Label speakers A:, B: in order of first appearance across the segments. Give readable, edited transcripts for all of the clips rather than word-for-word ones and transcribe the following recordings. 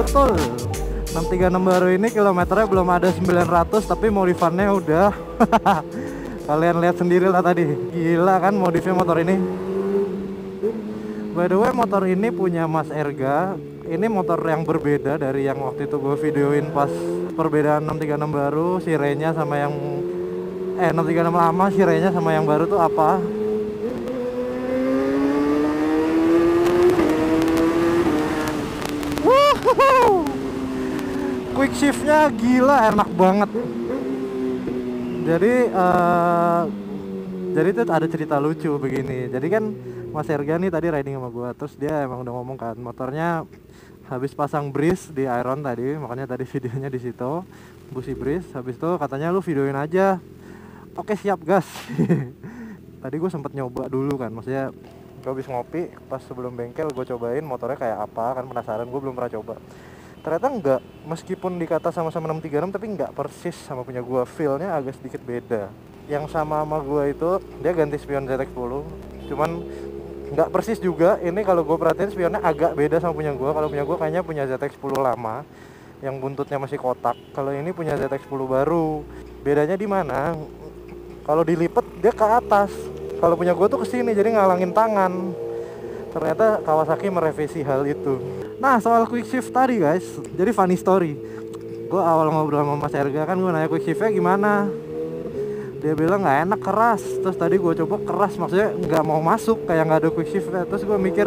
A: betul. 636 baru ini kilometernya belum ada 900 tapi modifannya udah. Kalian lihat sendiri lah tadi. Gila kan modifnya motor ini. By the way, motor ini punya Mas Erga. Ini motor yang berbeda dari yang waktu itu gue videoin pas perbedaan 636 baru, sirenya sama yang 636 lama, sirenya sama yang baru tuh apa. Quick shiftnya gila, enak banget. Jadi tuh ada cerita lucu begini. Jadi kan Mas Erga nih tadi riding sama gua, terus dia emang udah ngomong kan motornya habis pasang breeze di iron tadi, makanya tadi videonya di situ busi breeze. Habis itu katanya lu videoin aja. Oke siap gas. Tadi gue sempet nyoba dulu kan, maksudnya gue habis ngopi pas sebelum bengkel gue cobain motornya kayak apa kan, penasaran, gue belum pernah coba. Ternyata enggak, meskipun dikata sama-sama 636 tapi enggak persis sama punya gue, feel-nya agak sedikit beda. Yang sama gue itu dia ganti spion ZX10, cuman nggak persis juga. Ini kalau gue perhatiin spionnya agak beda sama punya gue. Kalau punya gue kayaknya punya ZX10 lama yang buntutnya masih kotak. Kalau ini punya ZX10 baru. Bedanya di mana? Kalau dilipet dia ke atas. Kalau punya gue tuh ke sini, jadi ngalangin tangan. Ternyata Kawasaki merevisi hal itu. Nah, soal quick shift tadi guys, jadi funny story. Gue awal ngobrol sama Mas Erga kan, gue nanya quick shiftnya gimana. Dia bilang nggak enak, keras. Terus tadi gue coba keras, maksudnya nggak mau masuk, kayak nggak ada quick shiftnya. Terus gue mikir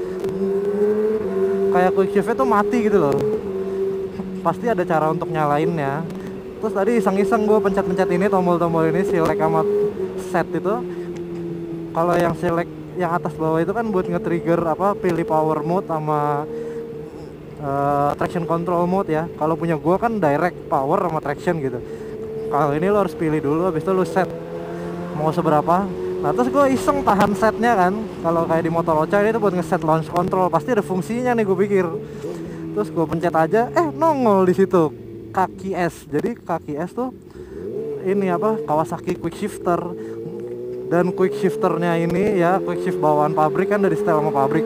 A: kayak quick shiftnya tuh mati gitu loh. Pasti ada cara untuk nyalainnya. Terus tadi iseng-iseng gue pencet-pencet ini, tombol-tombol ini, select sama set itu. Kalau yang select yang atas bawah itu kan buat nge-trigger apa, pilih power mode sama traction control mode ya. Kalau punya gue kan direct power sama traction gitu. Kalau ini lo harus pilih dulu, habis itu lo set mau seberapa. Nah terus gue iseng tahan setnya kan. Kalau kayak di motor Ocha ini tuh buat ngeset launch control, pasti ada fungsinya nih gue pikir. Terus gue pencet aja, nongol di situ kaki S. Jadi kaki S tuh ini apa, Kawasaki quick shifter. Dan quick shifternya ini ya quick shift bawaan pabrik kan, dari setel sama pabrik.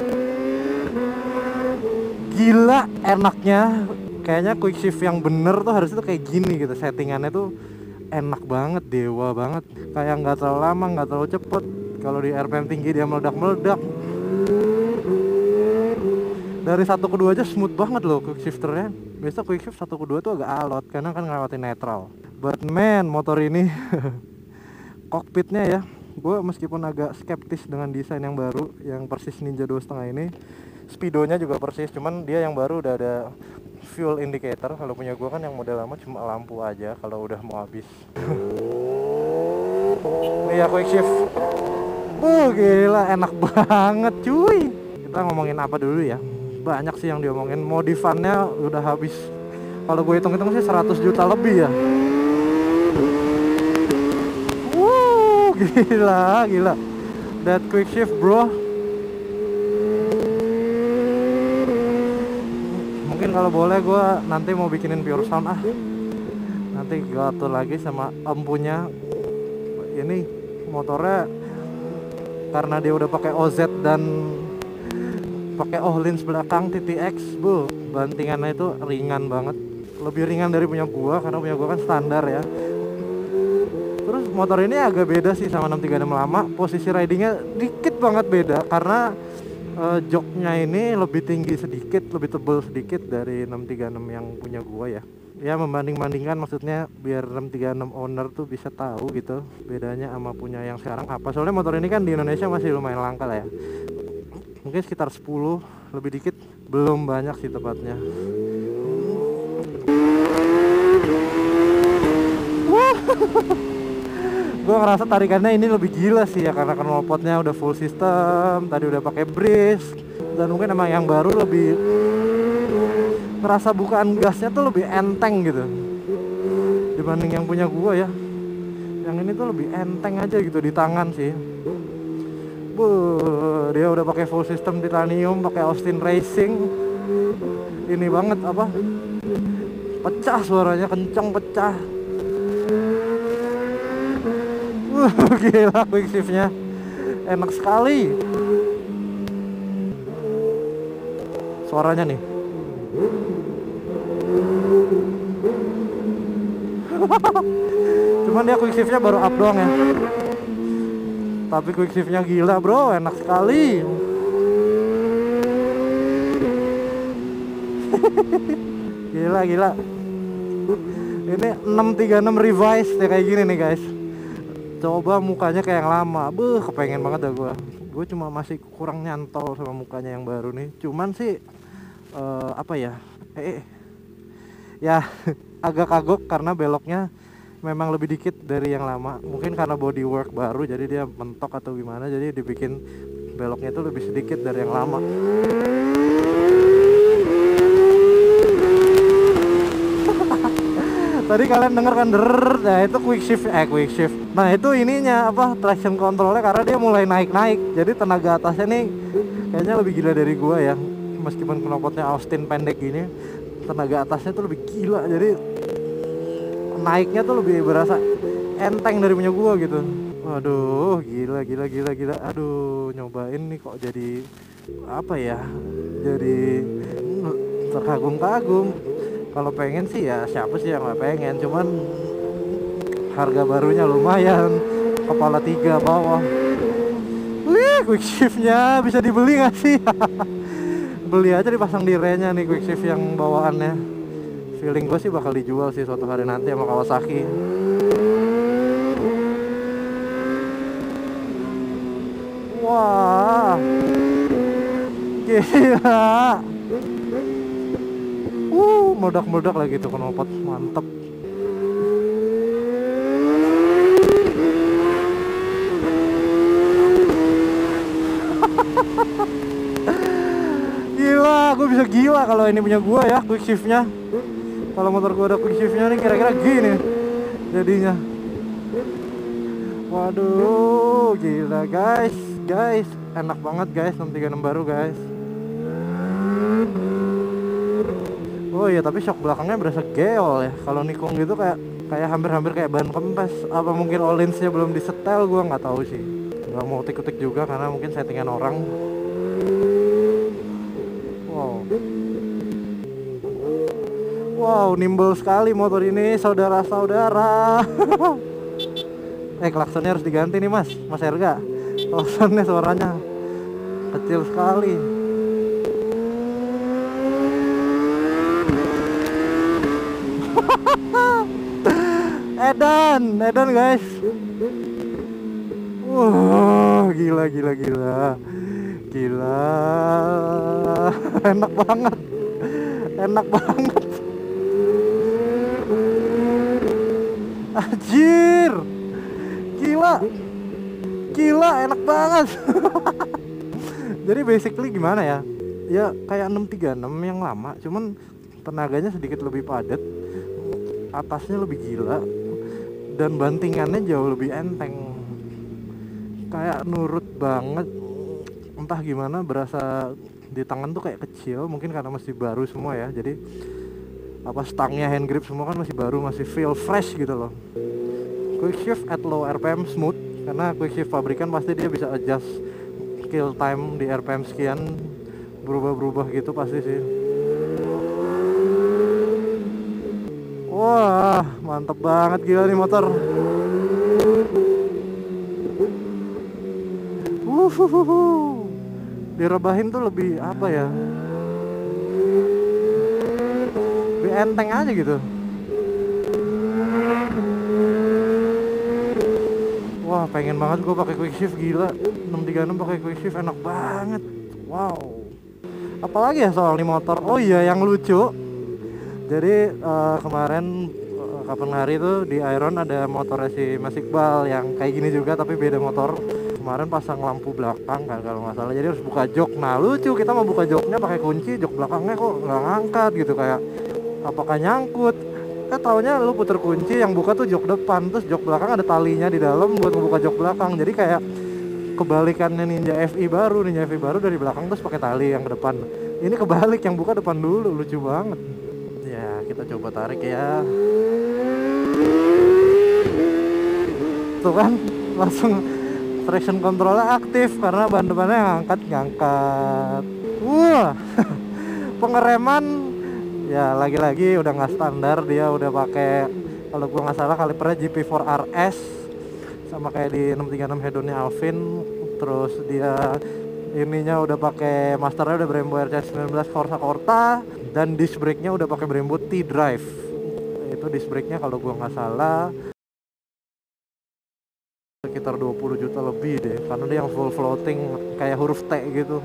A: Gila enaknya. Kayaknya quick shift yang bener tuh harusnya tuh kayak gini gitu. Settingannya tuh enak banget, dewa banget. Kayak nggak terlalu lama, nggak terlalu cepet. Kalau di RPM tinggi dia meledak-meledak. Dari 1 ke 2 aja smooth banget loh quick shifternya. Biasa quick shift 1 ke 2 tuh agak alot karena kan ngelewatin netral. But man, motor ini kokpitnya ya, gue meskipun agak skeptis dengan desain yang baru, yang persis Ninja 2.5 ini. Speedonya juga persis, cuman dia yang baru udah ada fuel indicator. Kalau punya gue kan yang model lama cuma lampu aja kalau udah mau habis. Ini ya quick shift. Gila enak banget cuy. Kita ngomongin apa dulu ya? Banyak sih yang diomongin. Modifannya udah habis. Kalau gue hitung-hitung sih 100 juta lebih ya. Gila. That quick shift bro. Mungkin kalau boleh gue nanti mau bikinin pure sound nanti gue atur lagi sama empunya. Ini motornya karena dia udah pakai OZ dan pakai Ohlins belakang TTX, bantingannya itu ringan banget, lebih ringan dari punya gua karena punya gua kan standar ya. Terus motor ini agak beda sih sama 636 lama, posisi ridingnya dikit banget beda karena joknya ini lebih tinggi sedikit, lebih tebal sedikit dari 636 yang punya gua ya. Ya membanding-bandingkan, maksudnya biar 636 owner tuh bisa tahu gitu bedanya sama punya yang sekarang apa. Soalnya motor ini kan di Indonesia masih lumayan langka lah ya. Mungkin sekitar 10 lebih dikit, belum banyak sih tepatnya. Gue ngerasa tarikannya ini lebih gila sih ya, karena knalpotnya udah full system, tadi udah pakai breeze, dan mungkin emang yang baru lebih ngerasa bukaan gasnya tuh lebih enteng gitu dibanding yang punya gua ya. Yang ini tuh lebih enteng aja gitu di tangan sih. Dia udah pakai full system titanium, pakai Austin Racing. Ini banget apa? Pecah suaranya, kencang pecah. Gila quick shiftnya enak sekali. Suaranya nih. Cuman dia quick shiftnya baru up doang ya. Tapi quick shiftnya gila bro, enak sekali. Gila. Ini 636 revise ya, kayak gini nih guys. Coba mukanya kayak yang lama. Kepengen banget dah gue cuma masih kurang nyantol sama mukanya yang baru nih. Cuman sih apa ya, ya agak kagok karena beloknya memang lebih dikit dari yang lama. Mungkin karena bodywork baru jadi dia mentok atau gimana, jadi dibikin beloknya itu lebih sedikit dari yang lama. Tadi kalian denger kan nah itu quick shift. Nah itu ininya apa, traction controlnya, karena dia mulai naik. Jadi tenaga atasnya nih kayaknya lebih gila dari gua ya. Meskipun knalpotnya Austin pendek gini, tenaga atasnya tuh lebih gila. Jadi naiknya tuh lebih berasa enteng dari punya gua gitu. Waduh, gila. Aduh, nyobain nih kok jadi apa ya? Jadi terkagum-kagum. Kalau pengen sih ya siapa sih yang gak pengen, cuman harga barunya lumayan, kepala 3 bawah. Wih, quick shiftnya bisa dibeli gak sih? Beli aja dipasang di re-nya nih quick shift yang bawaannya. Feeling gue sih bakal dijual sih suatu hari nanti sama Kawasaki. Wah, gila. Meledak-meledak lagi tuh knalpot, mantep. Gila, gue bisa gila kalau ini punya gue ya quick shiftnya. Kalau motor gue ada quick shiftnya nih kira-kira gini jadinya. Waduh, gila guys, enak banget guys 636 baru guys. Oh iya, tapi shock belakangnya berasa geol ya. Kalau nikung gitu kayak hampir kayak ban kempes. Apa mungkin all-ins-nya belum disetel, gua nggak tahu sih. Nggak mau utik-utik juga karena mungkin settingan orang. Wow, nimble sekali motor ini, saudara-saudara. Klaksonnya harus diganti nih Mas Erga. Klaksonnya suaranya kecil sekali. Edan guys. Gila. Enak banget. Anjir. Gila, enak banget. Jadi basically gimana ya? Ya kayak 636 yang lama, cuman tenaganya sedikit lebih padat, atasnya lebih gila, dan bantingannya jauh lebih enteng. Kayak nurut banget. Entah gimana, berasa di tangan tuh kayak kecil, mungkin karena masih baru semua ya. Jadi apa, stangnya, hand grip semua kan masih baru, masih feel fresh gitu loh. Quick shift at low RPM smooth, karena quick shift pabrikan pasti dia bisa adjust kill time di RPM sekian, berubah-berubah gitu pasti sih. Wah, mantep banget, gila nih motor. Direbahin tuh lebih apa ya, lebih enteng aja gitu. Wah, pengen banget gue pakai quick shift, gila. 636 pakai quick shift enak banget. Wow. Apalagi ya soal nih motor. Oh iya, yang lucu. Jadi kemarin kapan hari itu di Iron ada motornya si Mas Iqbal yang kayak gini juga tapi beda motor. Kemarin pasang lampu belakang kan kalau nggak salah, jadi harus buka jok. Nah lucu, kita mau buka joknya pakai kunci, jok belakangnya kok nggak ngangkat gitu, kayak apakah nyangkut. Taunya lu puter kunci, yang buka tuh jok depan, terus jok belakang ada talinya di dalam buat ngebuka jok belakang. Jadi kayak kebalikannya Ninja FI baru dari belakang terus pakai tali yang ke depan. Ini kebalik, yang buka depan dulu, lucu banget. Ya kita coba tarik ya. Tuh kan langsung traction controlnya aktif karena ban depannya ngangkat. Wah. Pengereman ya lagi-lagi udah nggak standar, dia udah pakai Kalau gua nggak salah kalipernya GP4 RS, sama kayak di 636 hedonnya Alvin. Terus dia ininya udah pakai masternya udah Brembo RC19 Corsa Corta, dan disc brake-nya udah pakai Brembo T-Drive. Itu disc brake-nya kalau gua nggak salah sekitar 20 juta lebih deh, karena dia yang full floating kayak huruf T gitu.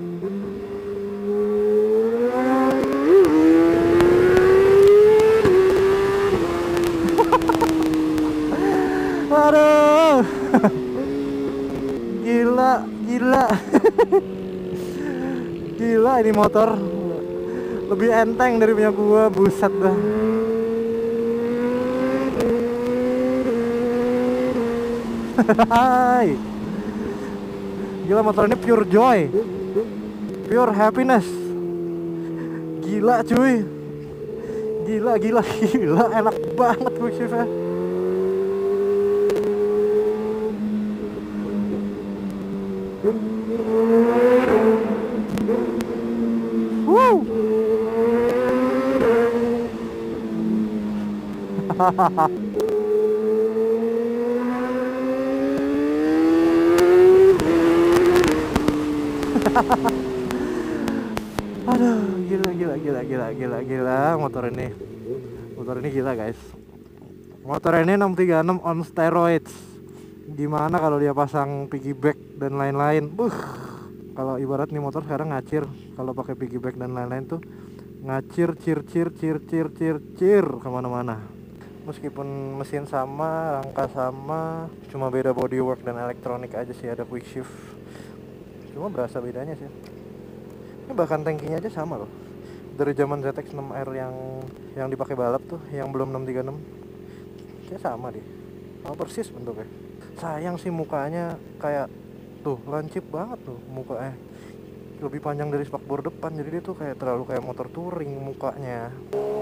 A: Aduh. Gila, gila. Gila ini motor. Lebih enteng dari punya gua, buset dah. Hai. Gila, motor ini pure joy, pure happiness. Gila cuy. Gila, gila, gila. Enak banget quick shift-nya. Woo. Aduh, gila motor ini gila guys. Motor ini 636 on steroids. Gimana kalau dia pasang piggyback dan lain-lain? Kalau ibarat nih motor sekarang ngacir, kalau pakai piggyback dan lain-lain tuh ngacir, cir kemana-mana. Meskipun mesin sama, rangka sama, cuma beda bodywork dan elektronik aja sih, ada quick shift. Cuma berasa bedanya sih. Ini bahkan tankinya aja sama loh. Dari zaman ZX-6R yang dipakai balap tuh, yang belum 636. Kayak sama deh. Sama persis bentuknya. Sayang sih mukanya kayak tuh lancip banget tuh mukanya. Lebih panjang dari spakbor depan, jadi dia tuh kayak terlalu kayak motor touring mukanya.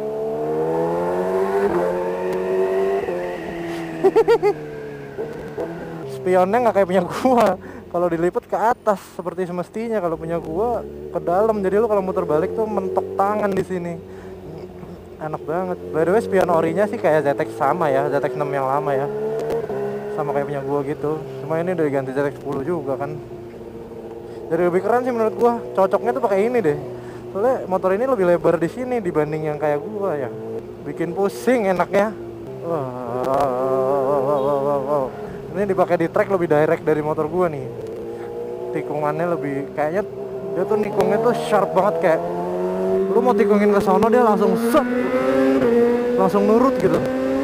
A: Spionnya nggak kayak punya gua. Kalau dilipat ke atas seperti semestinya, kalau punya gua ke dalam. Jadi lu kalau muter balik tuh mentok tangan di sini. Enak banget. By the way, spion orinya sih kayak ZX sama ya, ZX6 yang lama ya. Sama kayak punya gua gitu. Cuma ini udah diganti ZX10 juga kan. Jadi lebih keren sih menurut gua. Cocoknya tuh pakai ini deh. Soalnya motor ini lebih lebar di sini dibanding yang kayak gua ya. Bikin pusing enaknya. Wow. Ini dipakai di track lebih direct dari motor gua nih. Tikungannya lebih kayaknya dia tuh nikungnya tuh sharp banget, kayak lu mau tikungin ke sono dia langsung set, langsung nurut gitu.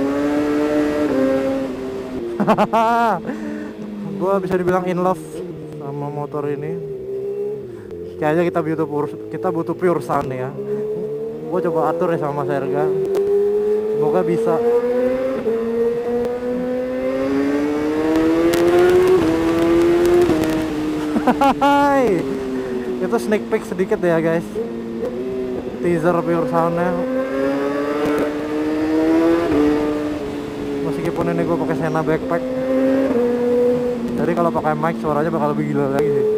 A: Gua bisa dibilang in love sama motor ini. Kayaknya kita butuh pure sound ya. Gua coba atur ya sama Mas Erga. Semoga bisa. Hai, itu sneak peek sedikit ya guys, teaser pure soundnya. Meskipun ini gue pakai Sena backpack, jadi kalau pakai mic suaranya bakal lebih gila lagi sih.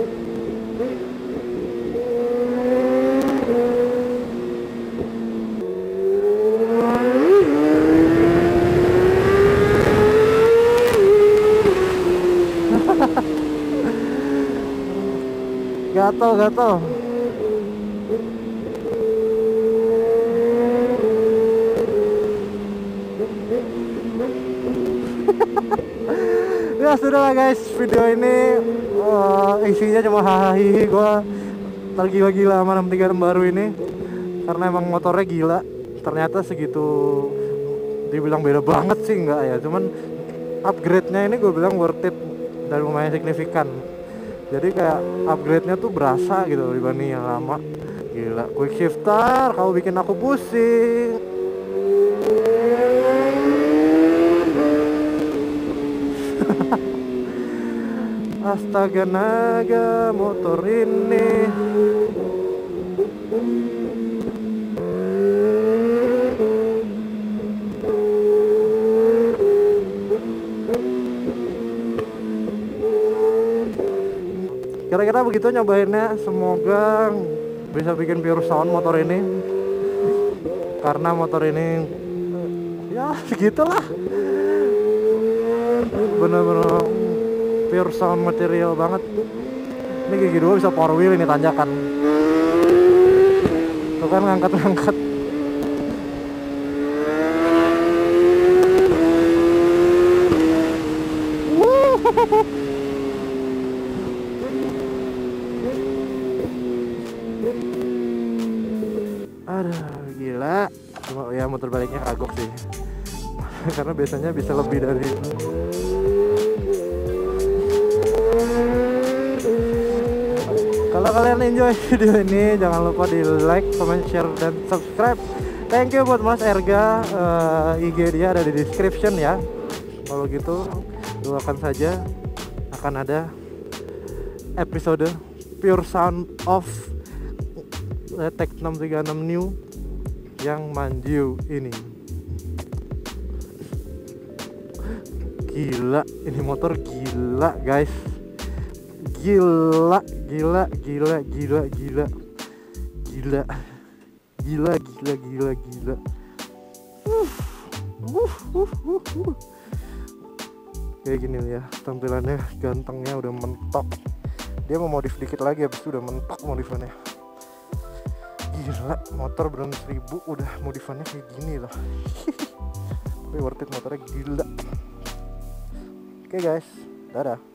A: Gatel. Ya sudah lah guys, video ini isinya cuma hahaha. Gue tergila-gila sama 636 baru ini, karena emang motornya gila. Ternyata segitu, dibilang beda banget sih enggak ya, cuman upgrade-nya ini gue bilang worth it dan lumayan signifikan. Jadi kayak upgrade-nya tuh berasa gitu dibanding yang lama. Gila, quick shifter, kau bikin aku pusing. Astaga naga motor ini. Kira-kira begitu nyobainnya. Semoga bisa bikin pure sound motor ini, karena motor ini Ya segitulah, bener-bener pure sound material banget. Ini gigi 2 bisa power wheel ini tanjakan. Tuh kan ngangkat-ngangkat. Aduh gila. Cuma ya muter baliknya kagok sih. Karena biasanya bisa lebih dari itu. Kalau kalian enjoy video ini, jangan lupa di like, comment, share, dan subscribe. Thank you buat Mas Erga. IG dia ada di description ya. Kalau gitu doakan saja akan ada episode Pure Sound of Tech 636 New yang manju ini. Gila, ini motor gila guys. Gila. Kayak gini ya tampilannya, gantengnya udah mentok. Dia mau modif dikit lagi, habis itu udah mentok modifannya. Gila, motor berani 1000 udah modifannya kayak gini loh. Tapi worth it, motornya gila. Oke guys, dadah.